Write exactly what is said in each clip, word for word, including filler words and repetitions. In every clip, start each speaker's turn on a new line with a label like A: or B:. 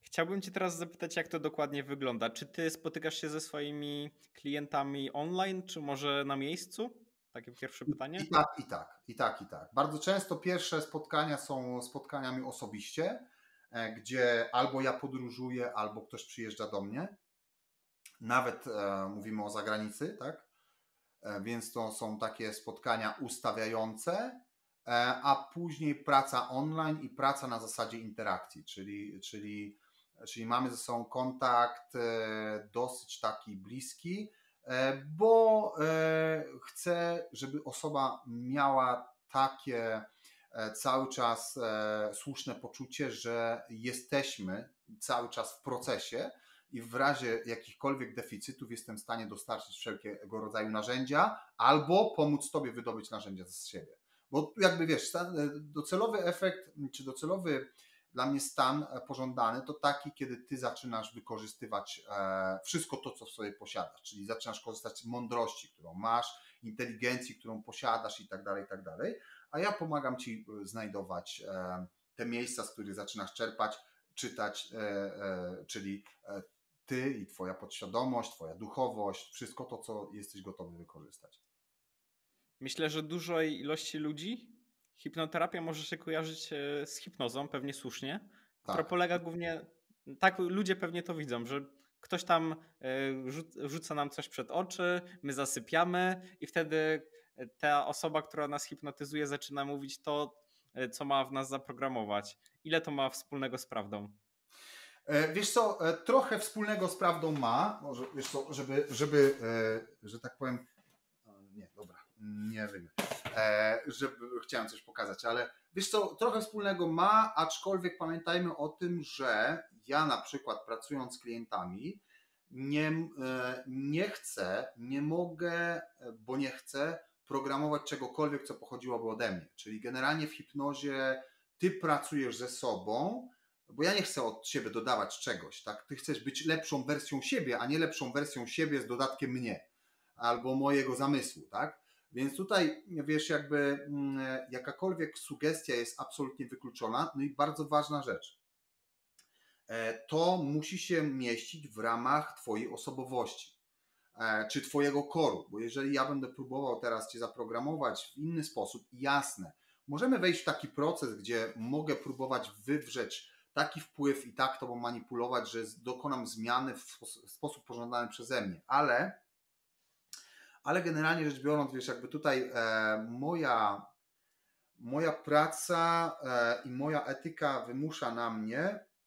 A: Chciałbym cię teraz zapytać, jak to dokładnie wygląda. Czy ty spotykasz się ze swoimi klientami online, czy może na miejscu? Takie pierwsze
B: I,
A: pytanie.
B: I tak, i tak, i tak, i tak. Bardzo często pierwsze spotkania są spotkaniami osobiście, e, gdzie albo ja podróżuję, albo ktoś przyjeżdża do mnie. Nawet e, mówimy o zagranicy, tak? E, więc to są takie spotkania ustawiające, e, a później praca online i praca na zasadzie interakcji, czyli, czyli, czyli mamy ze sobą kontakt e, dosyć taki bliski, e, bo e, chcę, żeby osoba miała takie e, cały czas e, słuszne poczucie, że jesteśmy cały czas w procesie i w razie jakichkolwiek deficytów jestem w stanie dostarczyć wszelkiego rodzaju narzędzia albo pomóc Tobie wydobyć narzędzia z siebie. Bo jakby wiesz, docelowy efekt, czy docelowy dla mnie stan pożądany to taki, kiedy Ty zaczynasz wykorzystywać wszystko to, co w sobie posiadasz, czyli zaczynasz korzystać z mądrości, którą masz, inteligencji, którą posiadasz i tak dalej, i tak dalej, a ja pomagam Ci znajdować te miejsca, z których zaczynasz czerpać, czytać, czyli Ty i Twoja podświadomość, Twoja duchowość, wszystko to, co jesteś gotowy wykorzystać.
A: Myślę, że dużej ilości ludzi hipnoterapia może się kojarzyć e, z hipnozą, pewnie słusznie, która
B: Tak.
A: polega głównie, tak ludzie pewnie to widzą, że ktoś tam e, rzu- rzuca nam coś przed oczy, my zasypiamy i wtedy ta osoba, która nas hipnotyzuje, zaczyna mówić to, e, co ma w nas zaprogramować. Ile to ma wspólnego z prawdą?
B: E, Wiesz co, e, trochę wspólnego z prawdą ma, może, wiesz co, żeby, żeby e, że tak powiem, o, nie, dobra, nie wiem, e, żeby, chciałem coś pokazać, ale wiesz co, trochę wspólnego ma, aczkolwiek pamiętajmy o tym, że ja na przykład pracując z klientami nie, e, nie chcę, nie mogę, bo nie chcę programować czegokolwiek, co pochodziłoby ode mnie, czyli generalnie w hipnozie ty pracujesz ze sobą, bo ja nie chcę od siebie dodawać czegoś, tak? Ty chcesz być lepszą wersją siebie, a nie lepszą wersją siebie z dodatkiem mnie albo mojego zamysłu, tak? Więc tutaj, wiesz, jakby jakakolwiek sugestia jest absolutnie wykluczona. No i bardzo ważna rzecz. To musi się mieścić w ramach Twojej osobowości czy Twojego koru, bo jeżeli ja będę próbował teraz Cię zaprogramować w inny sposób, jasne, możemy wejść w taki proces, gdzie mogę próbować wywrzeć taki wpływ i tak Tobą manipulować, że dokonam zmiany w sposób pożądany przeze mnie, ale, ale generalnie rzecz biorąc, wiesz, jakby tutaj e, moja, moja praca e, i moja etyka wymusza na mnie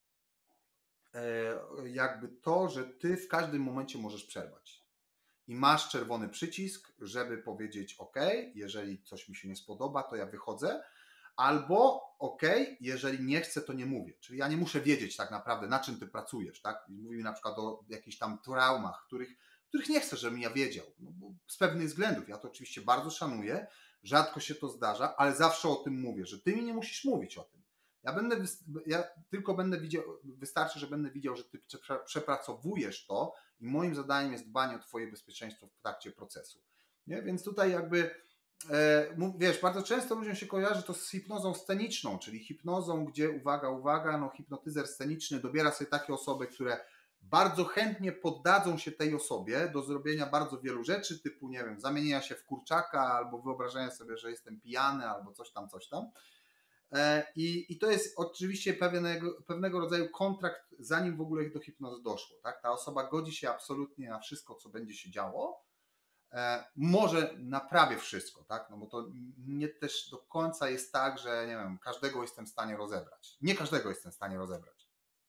B: e, jakby to, że Ty w każdym momencie możesz przerwać. I masz czerwony przycisk, żeby powiedzieć OK, jeżeli coś mi się nie spodoba, to ja wychodzę, albo OK, jeżeli nie chcę, to nie mówię. Czyli ja nie muszę wiedzieć tak naprawdę, na czym ty pracujesz, tak? Mówimy na przykład o jakichś tam traumach, których, których nie chcę, żebym ja wiedział. No bo z pewnych względów. Ja to oczywiście bardzo szanuję, rzadko się to zdarza, ale zawsze o tym mówię, że ty mi nie musisz mówić o tym. Ja będę, ja tylko będę widział, wystarczy, że będę widział, że ty przepracowujesz to i moim zadaniem jest dbanie o twoje bezpieczeństwo w trakcie procesu. Nie? Więc tutaj jakby, e, wiesz, bardzo często ludziom się kojarzy to z hipnozą sceniczną, czyli hipnozą, gdzie, uwaga, uwaga, no hipnotyzer sceniczny dobiera sobie takie osoby, które bardzo chętnie poddadzą się tej osobie do zrobienia bardzo wielu rzeczy, typu, nie wiem, zamienienia się w kurczaka, albo wyobrażenia sobie, że jestem pijany, albo coś tam, coś tam. I, I to jest oczywiście pewnego, pewnego rodzaju kontrakt, zanim w ogóle do hipnozy doszło. Tak? Ta osoba godzi się absolutnie na wszystko, co będzie się działo. E, może na prawie wszystko, tak? No bo to nie też do końca jest tak, że nie wiem, każdego jestem w stanie rozebrać. Nie każdego jestem w stanie rozebrać.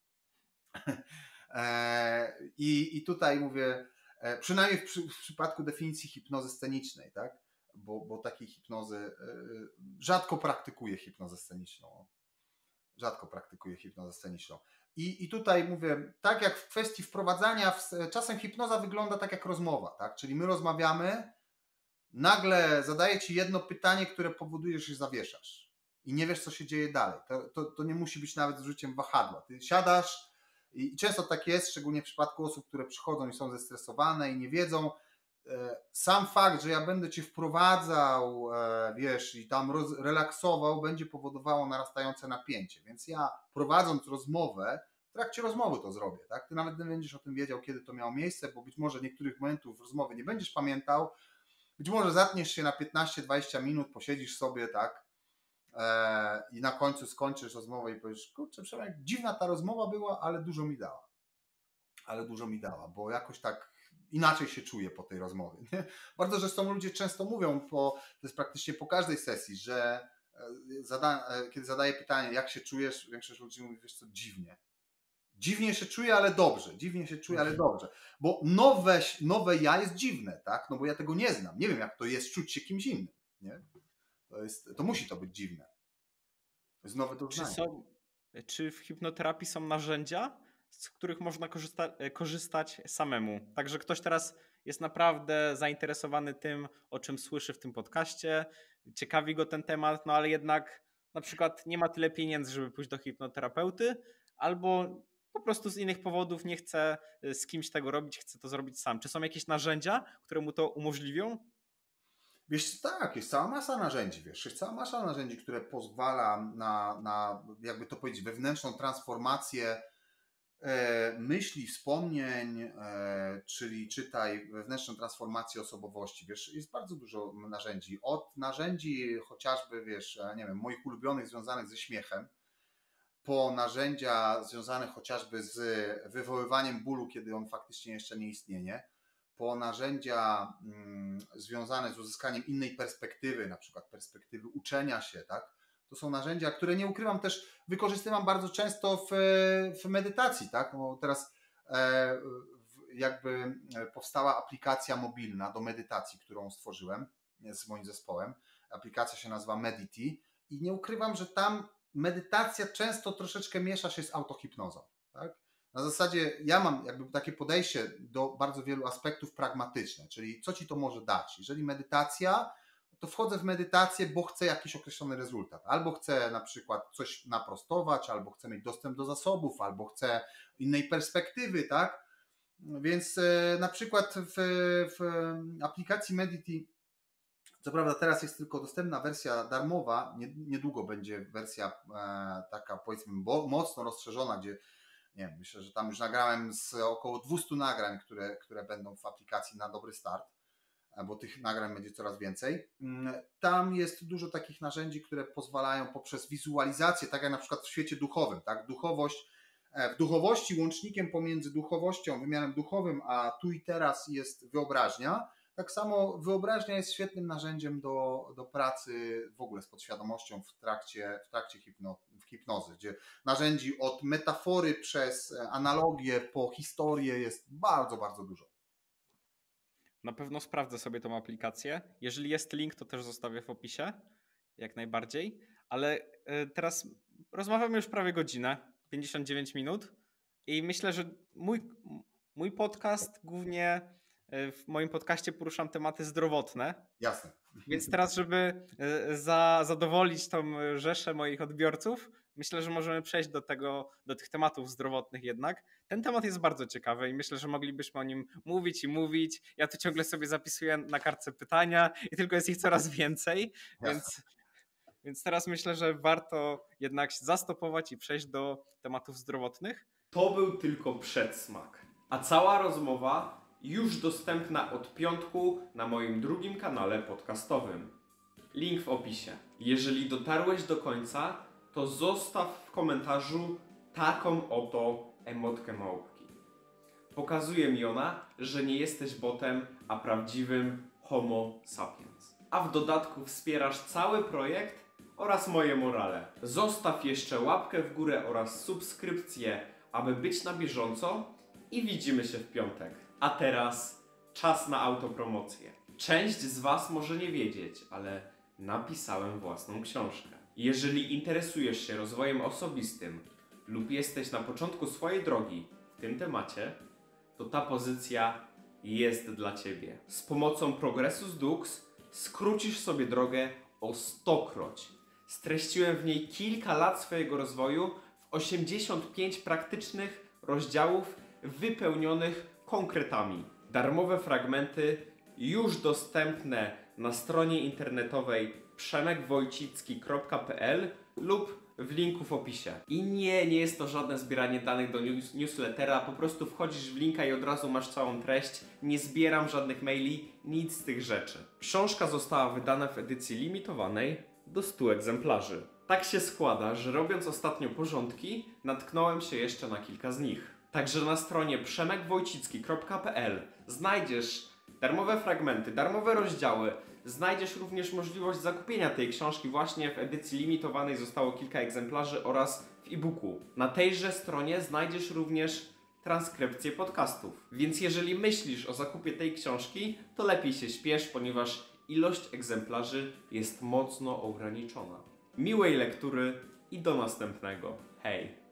B: e, i, I tutaj mówię, e, przynajmniej w, przy, w przypadku definicji hipnozy scenicznej, tak? Bo, bo takiej hipnozy rzadko praktykuję hipnozę sceniczną. Rzadko praktykuję hipnozę sceniczną. I, I tutaj mówię, tak jak w kwestii wprowadzania, w, czasem hipnoza wygląda tak jak rozmowa, tak? Czyli my rozmawiamy, nagle zadaję ci jedno pytanie, które powoduje, że się zawieszasz i nie wiesz, co się dzieje dalej. To, to, to nie musi być nawet z użyciem wahadła. Ty siadasz i często tak jest, szczególnie w przypadku osób, które przychodzą i są zestresowane i nie wiedzą. Sam fakt, że ja będę cię wprowadzał, wiesz, i tam relaksował, będzie powodowało narastające napięcie. Więc ja, prowadząc rozmowę, trakcie rozmowy to zrobię, tak? Ty nawet nie będziesz o tym wiedział, kiedy to miało miejsce, bo być może niektórych momentów rozmowy nie będziesz pamiętał, być może zatniesz się na piętnaście dwadzieścia minut, posiedzisz sobie, tak? Eee, I na końcu skończysz rozmowę i powiesz, kurczę, Przemek, dziwna ta rozmowa była, ale dużo mi dała. Ale dużo mi dała, bo jakoś tak inaczej się czuję po tej rozmowie. Nie? Bardzo zresztą ludzie często mówią, po, to jest praktycznie po każdej sesji, że zada, kiedy zadaję pytanie, jak się czujesz, większość ludzi mówi, wiesz co, dziwnie. Dziwnie się czuję, ale dobrze. Dziwnie się czuję, ale dobrze. Bo nowe, nowe ja jest dziwne, tak? No bo ja tego nie znam. Nie wiem, jak to jest czuć się kimś innym. Nie? To, jest, to musi to być dziwne. To jest nowe doznanie.
A: Czy, są, czy w hipnoterapii są narzędzia, z których można korzysta, korzystać samemu? Także ktoś teraz jest naprawdę zainteresowany tym, o czym słyszy w tym podcaście, ciekawi go ten temat, no ale jednak na przykład nie ma tyle pieniędzy, żeby pójść do hipnoterapeuty, albo po prostu z innych powodów nie chce z kimś tego robić, chce to zrobić sam. Czy są jakieś narzędzia, które mu to umożliwią?
B: Wiesz, tak, jest cała masa narzędzi, wiesz, jest cała masa narzędzi, które pozwala na, na jakby to powiedzieć, wewnętrzną transformację e, myśli, wspomnień, e, czyli czytaj wewnętrzną transformację osobowości, wiesz, jest bardzo dużo narzędzi, od narzędzi chociażby, wiesz, nie wiem, moich ulubionych związanych ze śmiechem, po narzędzia związane chociażby z wywoływaniem bólu, kiedy on faktycznie jeszcze nie istnieje, po narzędzia mm, związane z uzyskaniem innej perspektywy, na przykład perspektywy uczenia się, tak? To są narzędzia, które nie ukrywam też wykorzystywam bardzo często w, w medytacji, tak? No teraz e, jakby powstała aplikacja mobilna do medytacji, którą stworzyłem z moim zespołem. Aplikacja się nazywa Medity i nie ukrywam, że tam medytacja często troszeczkę miesza się z autohipnozą, tak? Na zasadzie ja mam jakby takie podejście do bardzo wielu aspektów pragmatyczne, czyli co ci to może dać. Jeżeli medytacja, to wchodzę w medytację, bo chcę jakiś określony rezultat. Albo chcę na przykład coś naprostować, albo chcę mieć dostęp do zasobów, albo chcę innej perspektywy, tak? Więc e, na przykład w, w aplikacji Medity, co prawda teraz jest tylko dostępna wersja darmowa, niedługo będzie wersja e, taka powiedzmy bo, mocno rozszerzona, gdzie nie wiem, myślę, że tam już nagrałem z około dwieście nagrań, które, które będą w aplikacji na dobry start, bo tych nagrań będzie coraz więcej. Tam jest dużo takich narzędzi, które pozwalają poprzez wizualizację, tak jak na przykład w świecie duchowym, tak? Duchowość, w duchowości łącznikiem pomiędzy duchowością, wymiarem duchowym, a tu i teraz jest wyobraźnia. Tak samo wyobraźnia jest świetnym narzędziem do, do pracy w ogóle z podświadomością w trakcie, w trakcie hipno, w hipnozy, gdzie narzędzi od metafory przez analogię po historię jest bardzo, bardzo dużo.
A: Na pewno sprawdzę sobie tą aplikację. Jeżeli jest link, to też zostawię w opisie, jak najbardziej. Ale teraz rozmawiamy już prawie godzinę, pięćdziesiąt dziewięć minut i myślę, że mój, mój podcast głównie w moim podcaście poruszam tematy zdrowotne.
B: Jasne.
A: Więc teraz, żeby za, zadowolić tą rzeszę moich odbiorców, myślę, że możemy przejść do tego, do tych tematów zdrowotnych jednak. Ten temat jest bardzo ciekawy i myślę, że moglibyśmy o nim mówić i mówić. Ja tu ciągle sobie zapisuję na kartce pytania i tylko jest ich coraz więcej, więc, więc teraz myślę, że warto jednak zastopować i przejść do tematów zdrowotnych.
C: To był tylko przedsmak, a cała rozmowa już dostępna od piątku na moim drugim kanale podcastowym. Link w opisie. Jeżeli dotarłeś do końca, to zostaw w komentarzu taką oto emotkę małpki. Pokazuje mi ona, że nie jesteś botem, a prawdziwym homo sapiens. A w dodatku wspierasz cały projekt oraz moje morale. Zostaw jeszcze łapkę w górę oraz subskrypcję, aby być na bieżąco i widzimy się w piątek. A teraz czas na autopromocję. Część z Was może nie wiedzieć, ale napisałem własną książkę. Jeżeli interesujesz się rozwojem osobistym lub jesteś na początku swojej drogi w tym temacie, to ta pozycja jest dla Ciebie. Z pomocą Progressus Dux skrócisz sobie drogę o stokroć. Streściłem w niej kilka lat swojego rozwoju w osiemdziesiąt pięć praktycznych rozdziałów wypełnionych konkretami. Darmowe fragmenty już dostępne na stronie internetowej przemek wojcicki kropka p l lub w linku w opisie. I nie, nie jest to żadne zbieranie danych do news newslettera, po prostu wchodzisz w linka i od razu masz całą treść. Nie zbieram żadnych maili, nic z tych rzeczy. Książka została wydana w edycji limitowanej do stu egzemplarzy. Tak się składa, że robiąc ostatnio porządki, natknąłem się jeszcze na kilka z nich. Także na stronie przemek wojcicki kropka p l znajdziesz darmowe fragmenty, darmowe rozdziały. Znajdziesz również możliwość zakupienia tej książki właśnie w edycji limitowanej, zostało kilka egzemplarzy, oraz w e-booku. Na tejże stronie znajdziesz również transkrypcję podcastów. Więc jeżeli myślisz o zakupie tej książki, to lepiej się śpiesz, ponieważ ilość egzemplarzy jest mocno ograniczona. Miłej lektury i do następnego. Hej!